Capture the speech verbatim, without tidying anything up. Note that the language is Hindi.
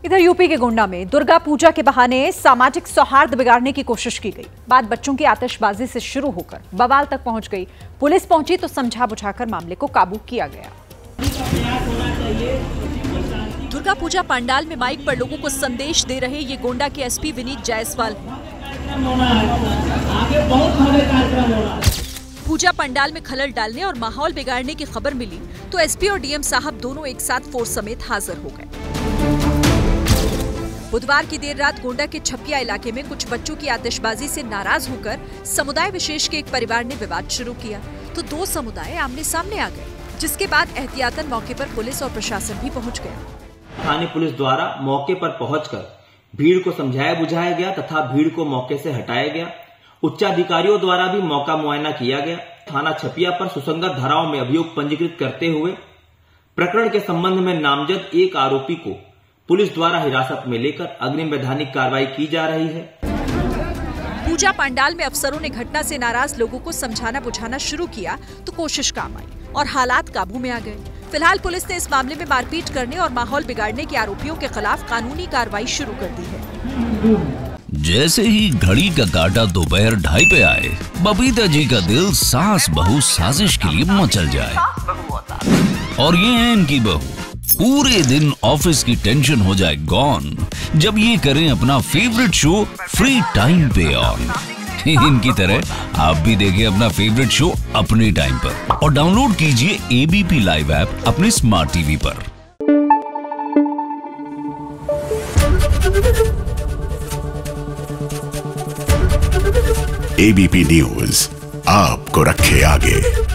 इधर यूपी के गोंडा में दुर्गा पूजा के बहाने सामाजिक सौहार्द बिगाड़ने की कोशिश की गई। बात बच्चों की आतिशबाजी से शुरू होकर बवाल तक पहुंच गई। पुलिस पहुंची तो समझा बुझाकर मामले को काबू किया गया। दुर्गा पूजा पंडाल में माइक पर लोगों को संदेश दे रहे ये गोंडा के एसपी विनीत जायसवाल। पूजा पंडाल में खलल डालने और माहौल बिगाड़ने की खबर मिली तो एसपी और डीएम साहब दोनों एक साथ फोर्स समेत हाजिर हो गए। बुधवार की देर रात गोंडा के छपिया इलाके में कुछ बच्चों की आतिशबाजी से नाराज होकर समुदाय विशेष के एक परिवार ने विवाद शुरू किया तो दो समुदाय आमने सामने आ गए, जिसके बाद एहतियातन मौके पर पुलिस और प्रशासन भी पहुंच गया। थाने पुलिस द्वारा मौके पर पहुंचकर भीड़ को समझाया बुझाया गया तथा भीड़ को मौके से हटाया गया। उच्चाधिकारियों द्वारा भी मौका मुआयना किया गया। थाना छपिया पर सुसंगत धाराओं में अभियोग पंजीकृत करते हुए प्रकरण के संबंध में नामजद एक आरोपी को पुलिस द्वारा हिरासत में लेकर अग्रिम वैधानिक कार्रवाई की जा रही है। पूजा पंडाल में अफसरों ने घटना से नाराज लोगों को समझाना बुझाना शुरू किया तो कोशिश काम आई और हालात काबू में आ गए। फिलहाल पुलिस ने इस मामले में मारपीट करने और माहौल बिगाड़ने के आरोपियों के खिलाफ कानूनी कार्रवाई शुरू कर दी है। जैसे ही घड़ी का काटा दोपहर ढाई पे आए, बबीता जी का दिल सास बहू साजिश के लिए मचल जाए। और ये है इनकी बहू, पूरे दिन ऑफिस की टेंशन हो जाए गॉन जब ये करें अपना फेवरेट शो फ्री टाइम पे ऑन। इनकी तरह आप भी देखिए अपना फेवरेट शो अपने टाइम पर और डाउनलोड कीजिए एबीपी लाइव ऐप अपने स्मार्ट टीवी पर। एबीपी न्यूज आपको रखे आगे।